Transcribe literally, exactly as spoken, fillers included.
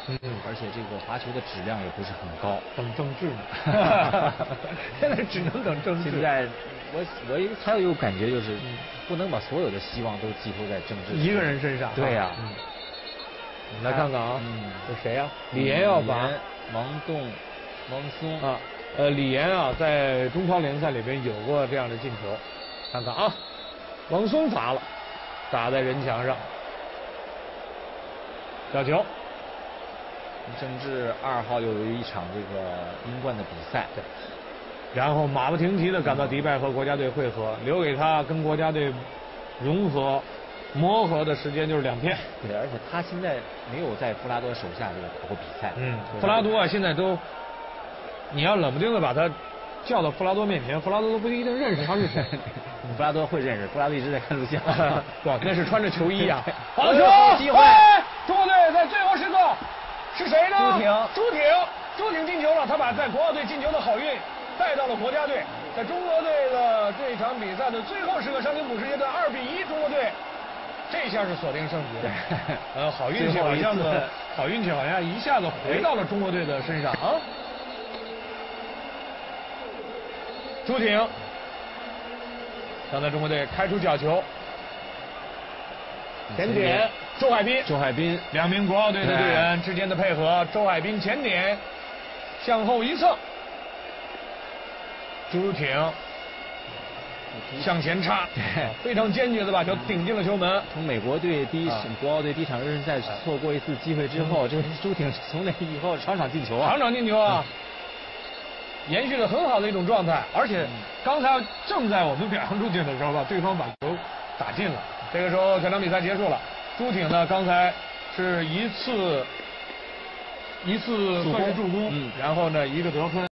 嗯，而且这个罚球的质量也不是很高。 等郑智呢，现在只能等郑智。 现在我我还有感觉就是，不能把所有的希望都寄托在郑智一个人身上。 对呀。 嗯。我们来看看啊， 嗯， 是谁呀？李岩要罚。 王栋、王松啊，呃，李岩啊，在中超联赛里边有过这样的进球，看看啊，王松罚了，打在人墙上，角球。 郑智二号又有一场这个英冠的比赛， 对，然后马不停蹄的赶到迪拜和国家队会合，留给他跟国家队融合、磨合的时间就是两天。 对，而且他现在没有在弗拉多手下这个打过比赛。 嗯，弗拉多啊，现在都，你要冷不丁的把他叫到弗拉多面前，弗拉多都不一定认识他是谁。 弗拉多会认识，弗拉多一直在看录像。 不，那是穿着球衣啊。好球！ 机会！ 中国队在最后时刻是谁呢？ 朱挺。 朱挺，朱挺进球了，他把在国奥队进球的好运带到了国家队。在中国队的这一场比赛的最后时刻，伤停补时阶段，二比一，中国队。这下是锁定胜局。呃，好运气好像的，好运气好像一下子回到了中国队的身上啊。朱挺，刚才中国队开出角球，前点，周海滨， 周海滨， 两名国奥队的队员之间的配合，周海滨前点，向后一侧，朱挺。向前插，非常坚决的把球顶进了球门。 从美国队第一、啊、国奥队第一场热身赛错过一次机会之后，嗯、这个朱挺从那以后场场进球啊， 场场进球啊，嗯、延续了很好的一种状态。而且刚才正在我们表扬朱挺的时候吧，对方把球打进了。这个时候全场比赛结束了，朱挺呢刚才是一次一次算是助攻，嗯、然后呢一个得分。